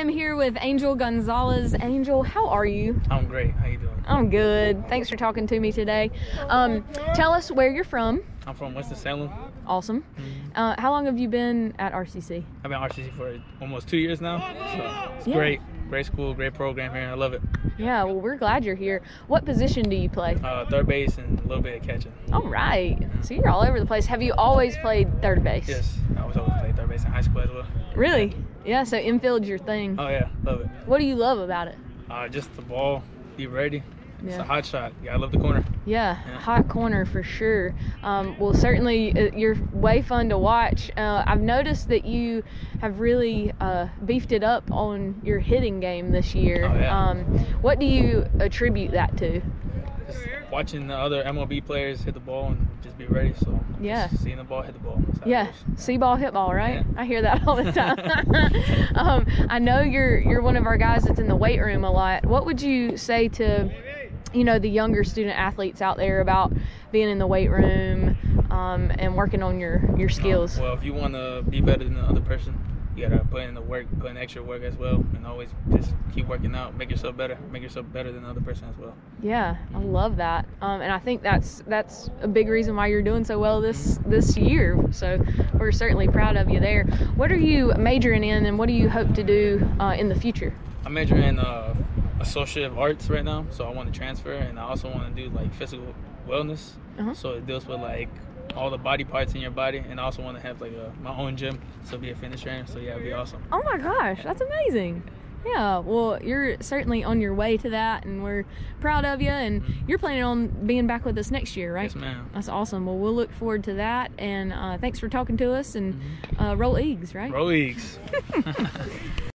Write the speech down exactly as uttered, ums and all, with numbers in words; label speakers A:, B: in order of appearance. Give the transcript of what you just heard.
A: I'm here with Angel Gonzalez. Angel, how are you?
B: I'm great. How you doing?
A: I'm good. Thanks for talking to me today. Um, tell us where you're from.
B: I'm from Winston-Salem.
A: Awesome. Mm-hmm. uh, how long have you been at R C C?
B: I've been at R C C for almost two years now. So it's
A: yeah.
B: great. Great school, great program here. I love it.
A: Yeah, well, we're glad you're here. What position do you play?
B: Uh, third base and a little bit of catching.
A: All right. Mm-hmm. So you're all over the place. Have you always played third base?
B: Yes. I was always played third base in high school as well.
A: Really? Yeah, so infield's your thing.
B: Oh, yeah. Love it.
A: What do you love about it?
B: Uh, just the ball. Be ready. It's
A: yeah.
B: a hot shot. You gotta love the corner.
A: Yeah, yeah. Hot corner for sure. Um, well, certainly uh, you're way fun to watch. Uh, I've noticed that you have really uh, beefed it up on your hitting game this year.
B: Oh, yeah.
A: Um, what do you attribute that to?
B: Just watching the other M L B players hit the ball and just be ready. So
A: yeah,
B: just seeing the ball hit the ball.
A: Yeah, see ball, hit ball, right?
B: Yeah.
A: I hear that all the time. um, I know you're you're one of our guys that's in the weight room a lot. What would you say to, you know, the younger student athletes out there about being in the weight room um, and working on your your skills?
B: Um, well, if you want to be better than the other person, you gotta put in the work, put in extra work as well, and always just keep working out, make yourself better, make yourself better than the other person as well.
A: Yeah, I love that, um, and I think that's that's a big reason why you're doing so well this this year. So we're certainly proud of you there. What are you majoring in, and what do you hope to do uh, in the future?
B: I'm majoring in uh, associative arts right now, so I want to transfer, and I also want to do like physical wellness. Uh-huh. So it deals with like all the body parts in your body, and I also want to have like a, my own gym, so be a fitness trainer. So yeah, it'd be awesome.
A: Oh my gosh, that's amazing. Yeah, well, you're certainly on your way to that, and we're proud of you, and mm-hmm. you're planning on being back with us next year, right?
B: Yes, ma'am.
A: That's awesome. Well, we'll look forward to that, and uh, thanks for talking to us, and mm-hmm. uh, roll Eags, right?
B: Roll Eags.